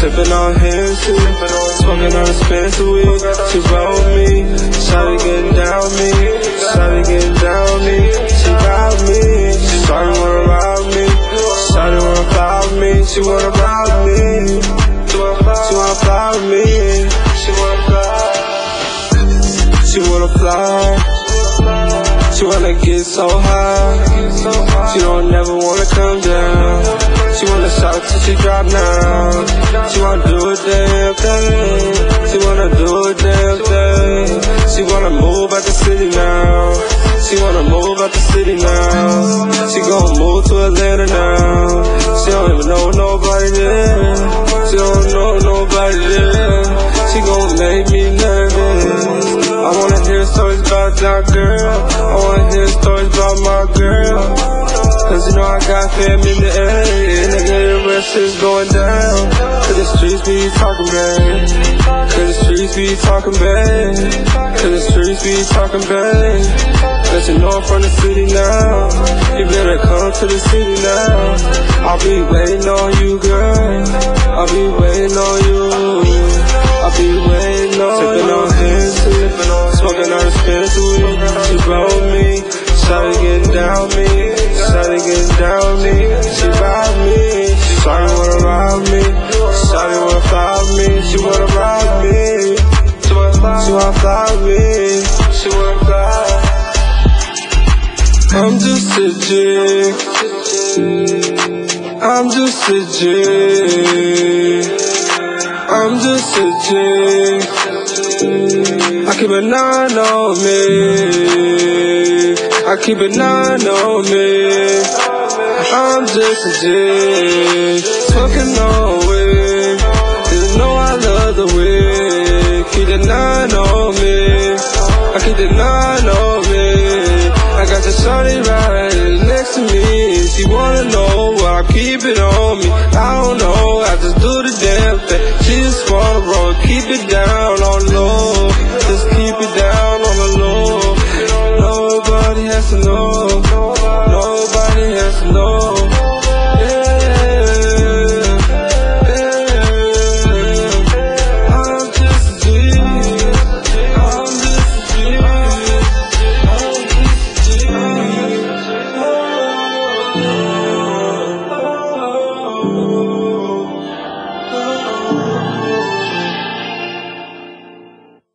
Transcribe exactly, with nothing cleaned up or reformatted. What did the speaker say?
Sippin' on Hennessy, smoking on expensive weed. She roll me, shawty getting down me, shawty getting down me. She rob me, shawty wanna rob me, shawty wanna fly with me. She wanna rob me, she wanna fly with me. She wanna fly, she wanna fly. She wanna get so high, she don't never wanna come down. She wanna shout till she drop now. She wanna do a damn thing, she wanna do a damn thing. She wanna move out the city now, she wanna move out the city now. She gon' move to Atlanta now. She don't even know nobody there, she don't know nobody there. She gon' make me nervous. I wanna hear stories about that girl, I wanna hear stories about my girl. Cause you know I got fam in the area, nigga, the rest is going down. Cause the streets be talking bad, cause the streets be talking bad, cause the streets be talking bad. Let you know I'm from the city now, you better come to the city now. I'll be waiting on you, girl, I'll be waiting on you, I'll be waiting on you. Sippin' on Hennessy, smoking on expensive weed. She roll me, shawty getting down me, shawty getting down me. She rob me, shawty wanna rob me, shawty wanna fly with me. She wanna rob me, she wanna fly with me. She wanna fly. I'm just a G, I'm just a G, I'm just a G. I keep a nine on me, I keep a nine on me. I'm just a G, smoking on weed. Just know I love the weed. Keep the nine on me, I keep the nine on me. I got the shawty right next to me. She wanna know why I keep it on me. I don't know, I just do the damn thing. She just wanna roll, keep it down on low. Just keep it down on the low. Nobody has to know.